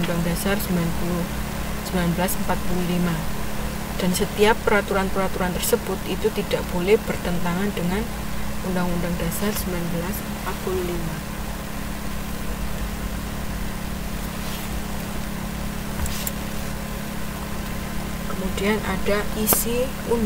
Undang-Undang Dasar 1945. Dan setiap peraturan-peraturan tersebut itu tidak boleh bertentangan dengan Undang-Undang Dasar 1945. Kemudian ada isi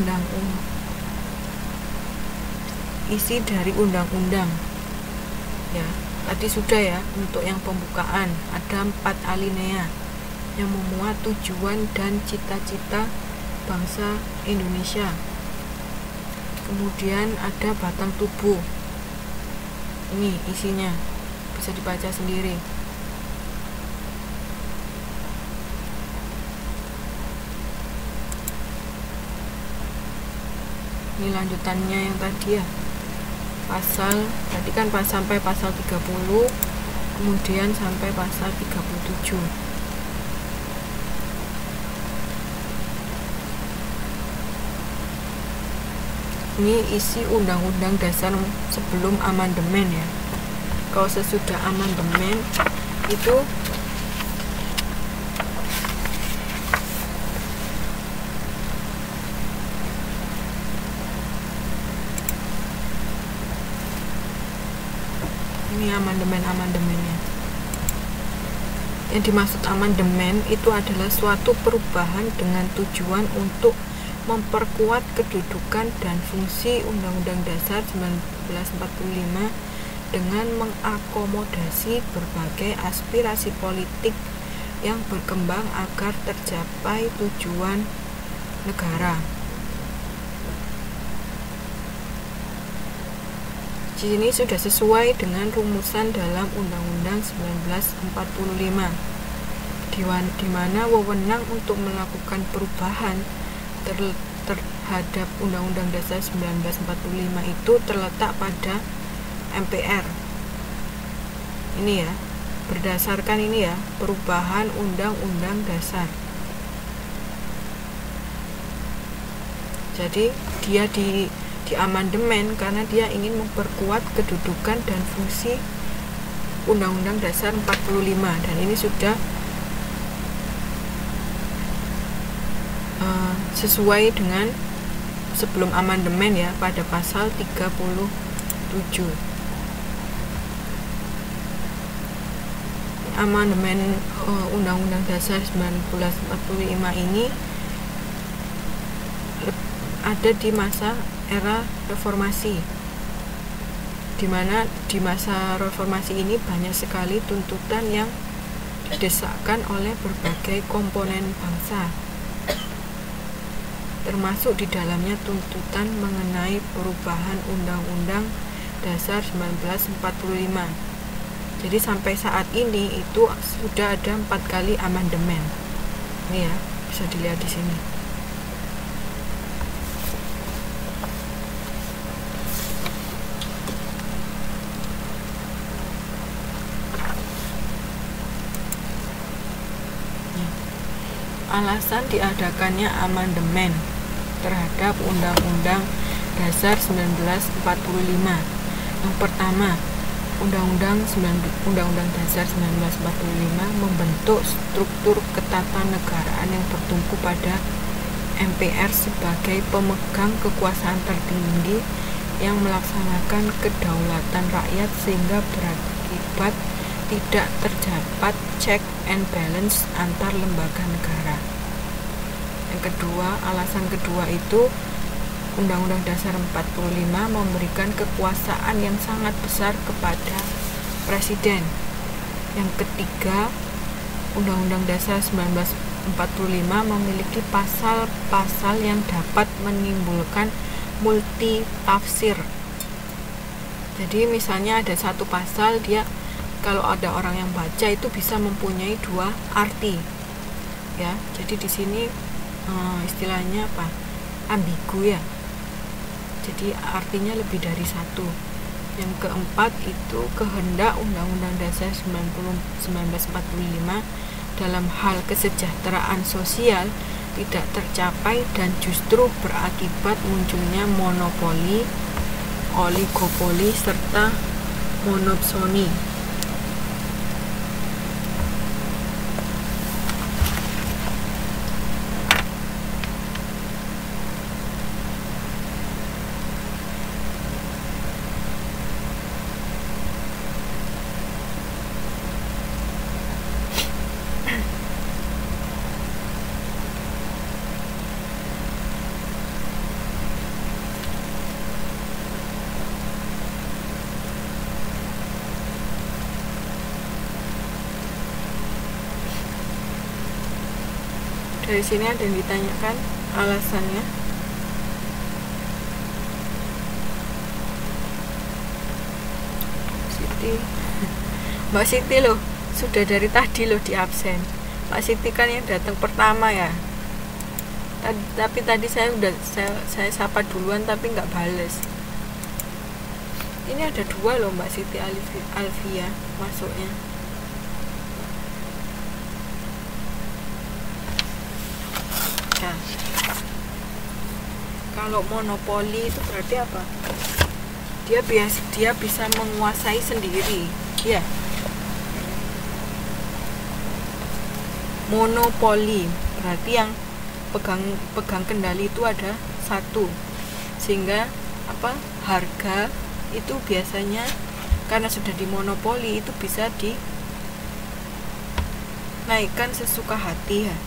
dari undang-undang. Ya, tadi sudah ya, untuk yang pembukaan ada 4 alinea yang memuat tujuan dan cita-cita bangsa Indonesia. Kemudian ada batang tubuh. Ini isinya, bisa dibaca sendiri. Ini lanjutannya yang tadi ya, pasal tadi kan sampai pasal 30, kemudian sampai pasal 37. Ini isi Undang-Undang Dasar sebelum amandemen ya. Kalau sesudah amandemen itu ini amandemennya. Yang dimaksud amandemen itu adalah suatu perubahan dengan tujuan untuk memperkuat kedudukan dan fungsi Undang-Undang Dasar 1945 dengan mengakomodasi berbagai aspirasi politik yang berkembang agar tercapai tujuan negara. Di sini sudah sesuai dengan rumusan dalam Undang-Undang 1945, di mana wewenang untuk melakukan perubahan terhadap Undang-Undang Dasar 1945 itu terletak pada MPR. Ini ya, berdasarkan ini ya, perubahan Undang-Undang Dasar. Jadi dia di amandemen karena dia ingin memperkuat kedudukan dan fungsi Undang-Undang Dasar 45, dan ini sudah sesuai dengan sebelum amandemen ya, pada pasal 37. Amandemen Undang-Undang Dasar 1945 ini ada di masa era reformasi, di mana di masa reformasi ini banyak sekali tuntutan yang didesakkan oleh berbagai komponen bangsa, termasuk di dalamnya tuntutan mengenai perubahan Undang-Undang Dasar 1945. Jadi sampai saat ini itu sudah ada 4 kali amandemen. Ini ya, bisa dilihat di sini. Alasan diadakannya amandemen terhadap Undang-Undang Dasar 1945. Yang pertama, Undang-Undang Dasar 1945 membentuk struktur ketatanegaraan yang bertumpu pada MPR sebagai pemegang kekuasaan tertinggi yang melaksanakan kedaulatan rakyat, sehingga berakibat tidak terdapat check and balance antar lembaga negara. Yang kedua, alasan kedua itu Undang-Undang Dasar 45 memberikan kekuasaan yang sangat besar kepada Presiden. Yang ketiga, Undang-Undang Dasar 1945 memiliki pasal-pasal yang dapat menimbulkan multi tafsir. Jadi misalnya ada satu pasal, dia kalau ada orang yang baca itu bisa mempunyai 2 arti. Ya, jadi di sini istilahnya apa? Ambigu ya. Jadi artinya lebih dari satu. Yang keempat itu kehendak Undang-Undang Dasar 1945 dalam hal kesejahteraan sosial tidak tercapai dan justru berakibat munculnya monopoli, oligopoli, serta monopsoni. Dari sini ada yang ditanyakan alasannya. Mbak Siti loh, sudah dari tadi loh di absen. Mbak Siti kan yang datang pertama ya. Tapi tadi saya sapa duluan tapi nggak bales. Ini ada 2 loh Mbak Siti Alfia masuknya. Nah, kalau monopoli itu berarti apa? Dia bisa menguasai sendiri, ya. Monopoli berarti yang pegang kendali itu ada 1, sehingga harga itu biasanya karena sudah dimonopoli itu bisa dinaikkan sesuka hati ya.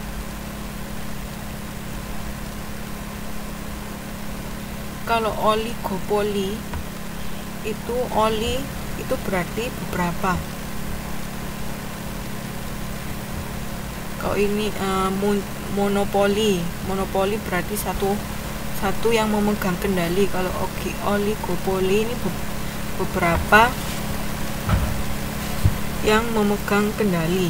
Kalau oligopoli itu berarti beberapa. Kalau ini monopoli berarti satu yang memegang kendali. Kalau oligopoli ini beberapa yang memegang kendali.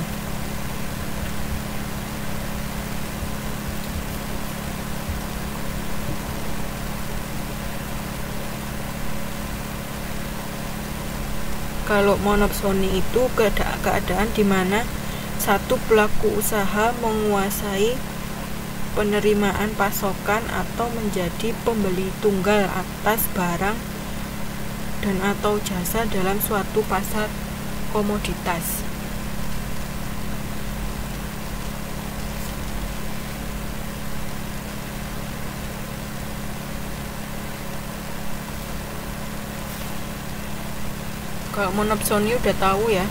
Kalau monopsoni itu keadaan di mana satu pelaku usaha menguasai penerimaan pasokan atau menjadi pembeli tunggal atas barang dan atau jasa dalam suatu pasar komoditas. Kalau monopsoni udah tahu ya.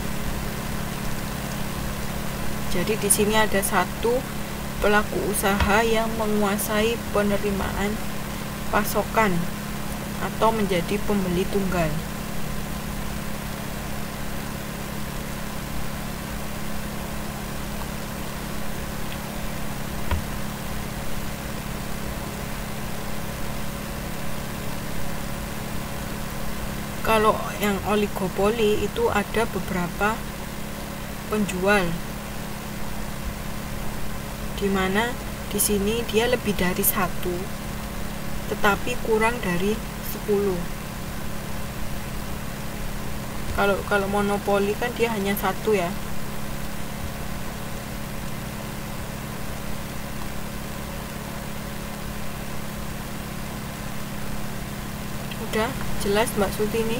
Jadi di sini ada satu pelaku usaha yang menguasai penerimaan pasokan atau menjadi pembeli tunggal. Kalau yang oligopoli itu ada beberapa penjual, dimana di sini dia lebih dari 1 tetapi kurang dari 10. Kalau monopoli kan dia hanya 1 ya. Udah jelas Mbak Sutini?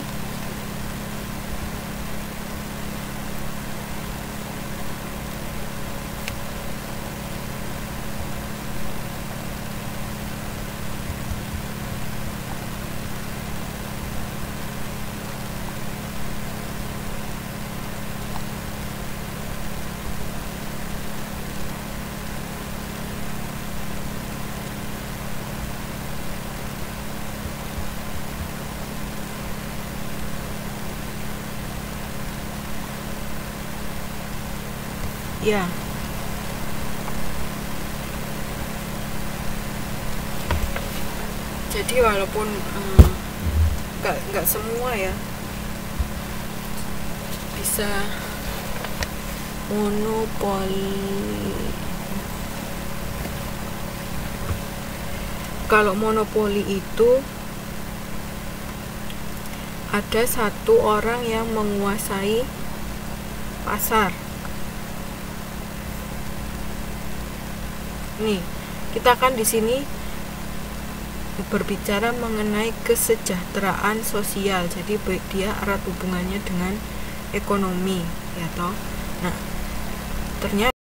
Ya. Jadi walaupun nggak semua ya bisa monopoli. Kalau monopoli itu ada satu orang yang menguasai pasar. Nih, kita kan di sini berbicara mengenai kesejahteraan sosial. Jadi dia erat hubungannya dengan ekonomi, ya toh. Nah, ternyata